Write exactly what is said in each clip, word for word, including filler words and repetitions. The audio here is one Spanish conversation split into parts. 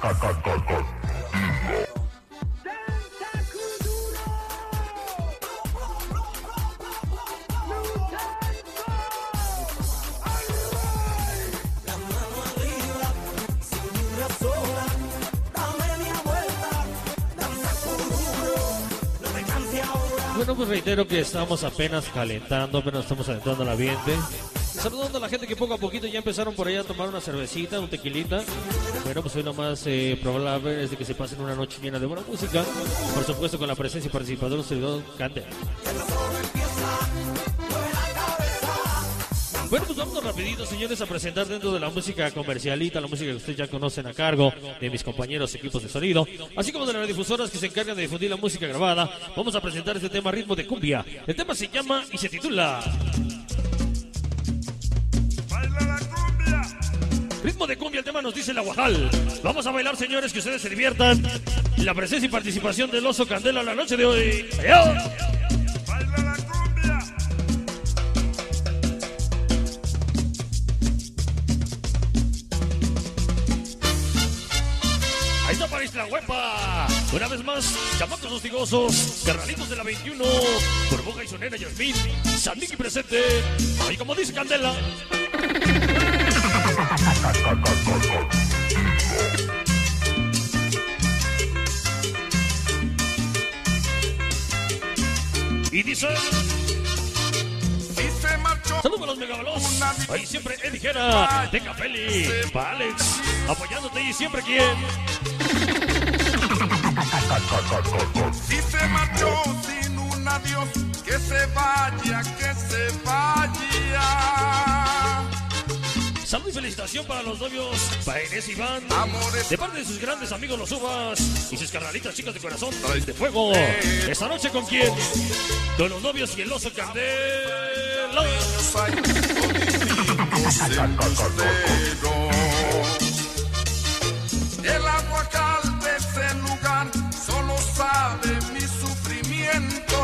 Bueno, pues reitero que estamos apenas calentando, apenas estamos calentando el ambiente. Saludando a la gente que poco a poquito ya empezaron por allá a tomar una cervecita, un tequilita. Bueno, pues hoy lo más eh, probable es de que se pasen una noche llena de buena música. Por supuesto con la presencia y participación de los servidores Candela. Bueno, pues vamos rapidito, señores, a presentar dentro de la música comercialita, la música que ustedes ya conocen a cargo de mis compañeros equipos de sonido, así como de las radiodifusoras que se encargan de difundir la música grabada. Vamos a presentar este tema Ritmo de Cumbia. El tema se llama y se titula ¡Baila la cumbia! Ritmo de Cumbia, el tema nos dice la Guajal. Vamos a bailar, señores, que ustedes se diviertan. La presencia y participación del Oso Candela la noche de hoy. ¡Adiós! ¡Baila la cumbia! Ahí está para Isla Huepa. Una vez más, chamacos hostigosos, carnalitos de la veintiuno, Burbuja y su nena Yasmín, Sandiki presente. Ahí como dice Candela. Y dice... Saludos a los megabalos. Ahí siempre Eddie Jera, Teca Feli, pa' Alex, apoyándote y siempre quien. Si se marchó sin un adiós, que se vaya, que se vaya. Salud y felicitación para los novios, para Inés y Iván, de parte de sus grandes amigos los Uvas y sus carnalitas chicas de corazón de fuego. Esta noche con quién? Con los novios y el Oso Candela. El aguacal de ese lugar solo sabe mis sufrimientos.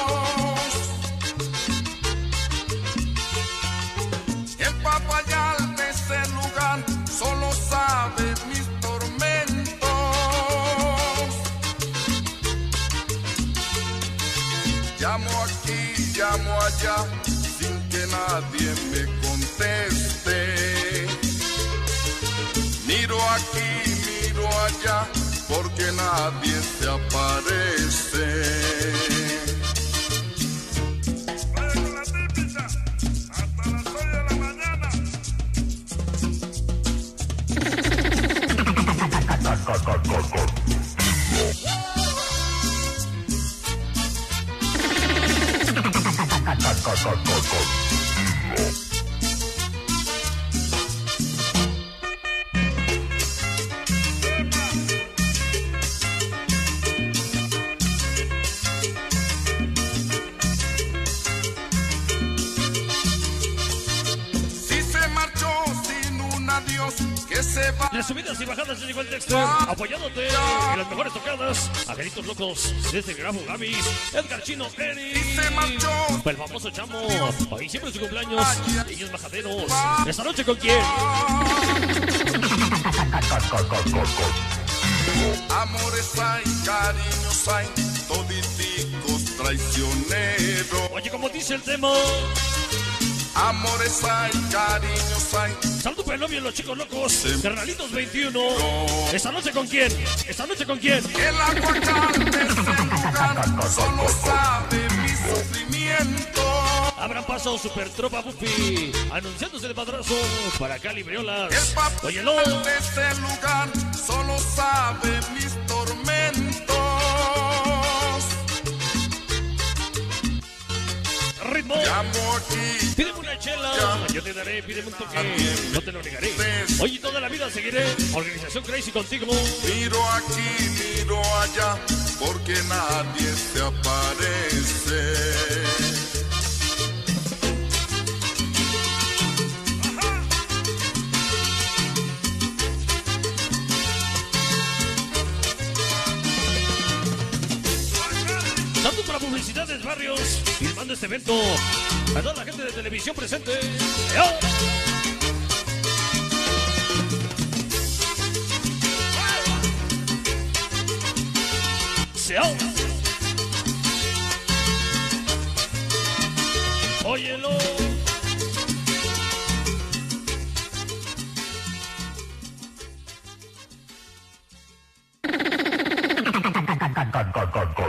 El papayal de ese lugar solo sabe mis tormentos. Llamo aquí, llamo allá, sin que nadie me conteste. Miro aquí, miro allá, porque nadie se aparece. Vaya con la típica, hasta las ocho de la mañana. Las subidas y bajadas de igual Dexter, apoyándote en las mejores tocadas. Angelitos locos, desde Grafo Gamis, Edgar Chino, Eri, el famoso Chamo. Hoy siempre es su cumpleaños, niños majaderos. Esta noche con quién? Amores hay, cariños hay, toditicos traicioneros. Oye, como dice el tema. Amores hay, cariños hay. Saludos para el novio y los chicos locos. Carnalitos veintiuno. ¿Esta noche con quién? ¿Esta noche con quién? El aguacal de ese lugar solo sabe mi sufrimiento. Abran paso, Super Tropa Buffy, anunciándose de madrazo para Cali Briolas. El papel de ese lugar solo sabe mis tormentos. Ritmo. Llamo aquí. Pídeme una chela, llamo. Yo te daré, pídeme un toque, no te lo negaré. Hoy toda la vida seguiré, Organización Crazy contigo. Miro aquí, miro allá, porque nadie se aparece. Tanto para publicidades, barrios, filmando este evento. A toda la gente de televisión presente. ¡Yo! Dice, oh. Óyelo. Con, con, con, con,